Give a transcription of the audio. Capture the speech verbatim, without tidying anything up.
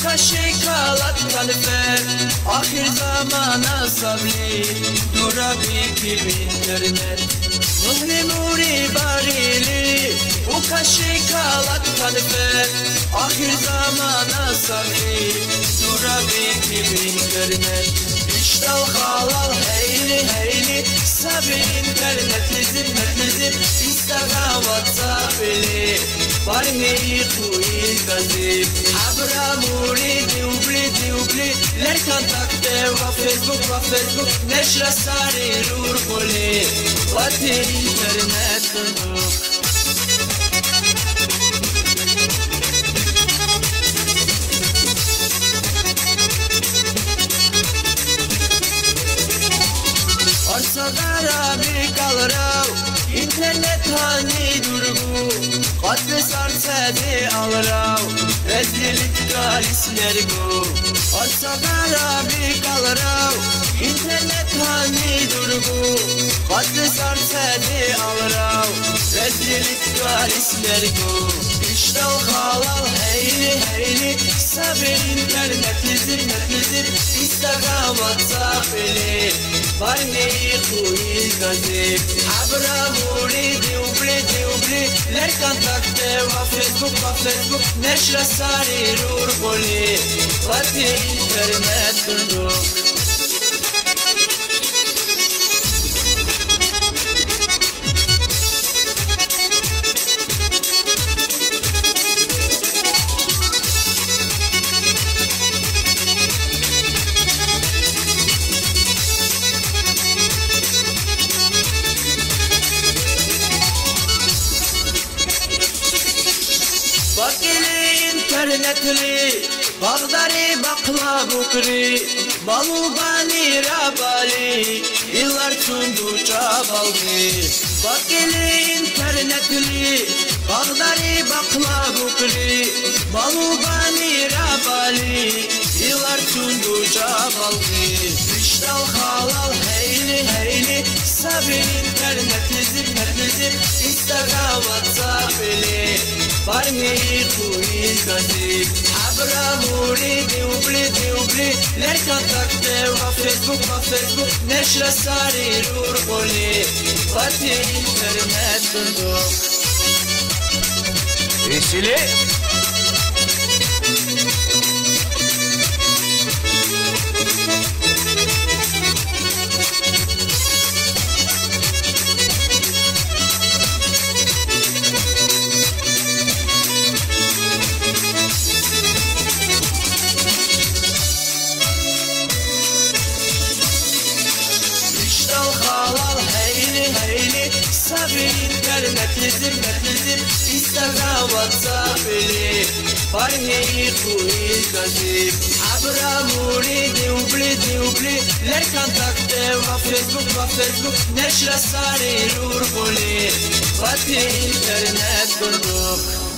kaşe kalat kalfer Ahir zamana sabri Durabi ki internet Nuhni muri barili Bu kaşe kalat kalfer Ahir zamana sabri Durabi ki internet İştal halal heyli heyli Sabri internet lizim lizim Instagram WhatsApp ili Barneyi kuyi gazip Abra muri diubli diubli Ler kontakte va Facebook va Facebook Neşra sari rur koli Vati internet durduk Arsadara bir kalrav İnternet hani durgu Katve sarsedi alrav Rezlilik galisler go Arsadara bir kalrav İnternet hani durgu Katve sarsedi alrav Rezlilik galisler go İştal halal heyli heyli Sabir internet lizir netlizir Instagram WhatsApp ili Barneyi kuyi gazip Abra muri diubli diubli Ler kontakte va Facebook va Facebook Neşra sari rur koli Vati internet durduk Bakili internetli Bağdari bakla bukri Balubani rabali Yıllar tundu çabaldı Bakili internetli Bağdari bakla bukri Balubani rabali Yıllar tundu çabaldı İştal halal heyli heyli Sabir internet lizim lizim Instagram WhatsApp ili Barneyi kuyi gazip Abra muri diubli diubli Ler kontakte va Facebook va Facebook Neşra sari rur koli Vati internet durduk Vesile Sabir internet lizim lizim Instagram WhatsApp ili Barneyi kuyi gazip Abra muri diubli diubli Ler kontakte va Facebook va Facebook Neşra sari rur koli Vati internet durduk